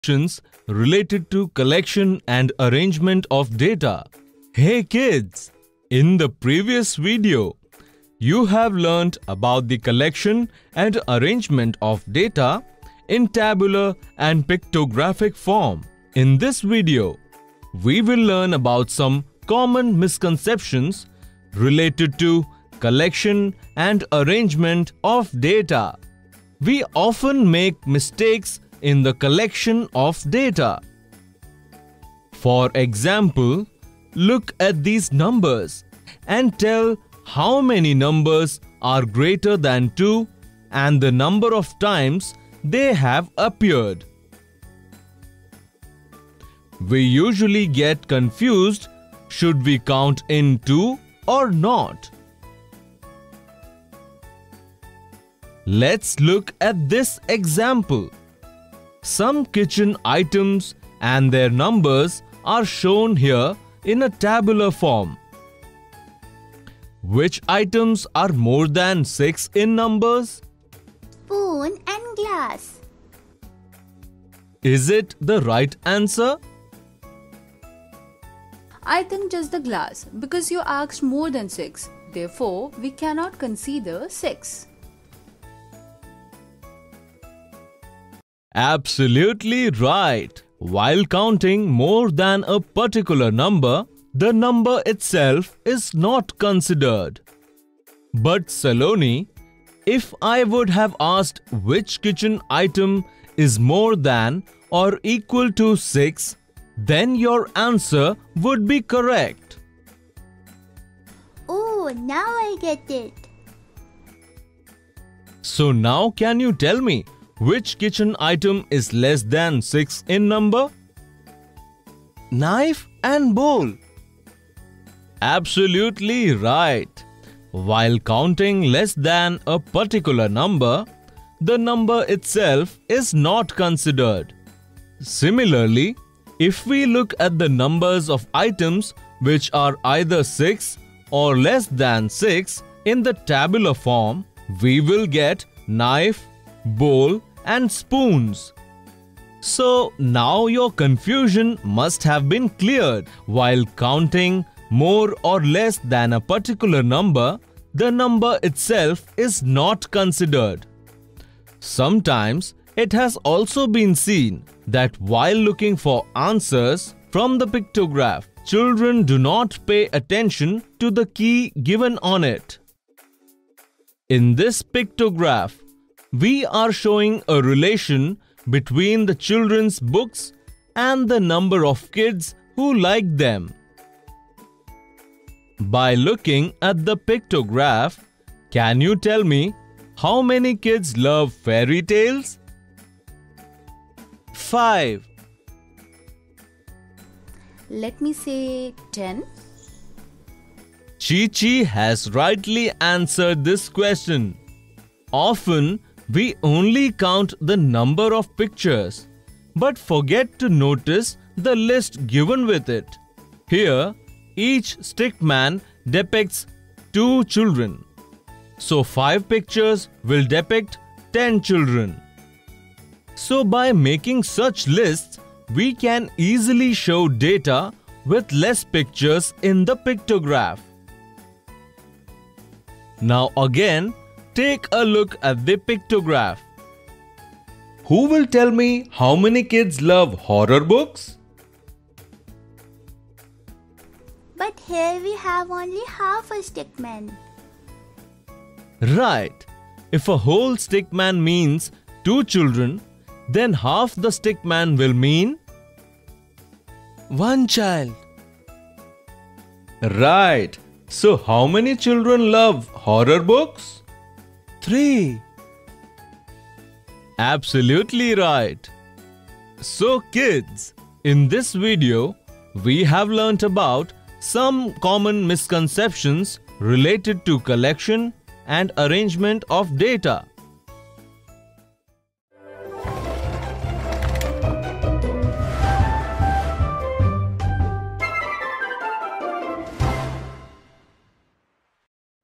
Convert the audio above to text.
related to collection and arrangement of data. Hey kids, in the previous video, you have learnt about the collection and arrangement of data in tabular and pictographic form. In this video, we will learn about some common misconceptions related to collection and arrangement of data. We often make mistakes in the collection of data. For example, look at these numbers and tell how many numbers are greater than 2 and the number of times they have appeared. We usually get confused, should we count in 2 or not? Let's look at this example. Some kitchen items and their numbers are shown here in a tabular form. Which items are more than 6 in numbers? Spoon and glass. Is it the right answer? I think just the glass, because you asked more than 6. Therefore, we cannot consider 6. Absolutely right. While counting more than a particular number, the number itself is not considered. But Saloni, if I would have asked which kitchen item is more than or equal to 6, then your answer would be correct. Oh, now I get it. So now can you tell me which kitchen item is less than 6 in number? Knife and bowl. Absolutely right. While counting less than a particular number, the number itself is not considered. Similarly, if we look at the numbers of items which are either 6 or less than 6 in the tabular form, we will get knife, bowl, and spoons. So now your confusion must have been cleared. While counting more or less than a particular number, the number itself is not considered. Sometimes it has also been seen that while looking for answers from the pictograph, children do not pay attention to the key given on it. In this pictograph, we are showing a relation between the children's books and the number of kids who like them. By looking at the pictograph, can you tell me how many kids love fairy tales? 5. Let me say 10. Chi-Chi has rightly answered this question. Often, we only count the number of pictures, but forget to notice the list given with it. Here, each stickman depicts 2 children. So 5 pictures will depict 10 children. So by making such lists, we can easily show data with less pictures in the pictograph. Now again, take a look at the pictograph. Who will tell me how many kids love horror books? But here we have only half a stickman. Right. If a whole stickman means 2 children, then half the stickman will mean 1 child. Right. So how many children love horror books? 3. Absolutely right. So kids, in this video, we have learnt about some common misconceptions related to collection and arrangement of data.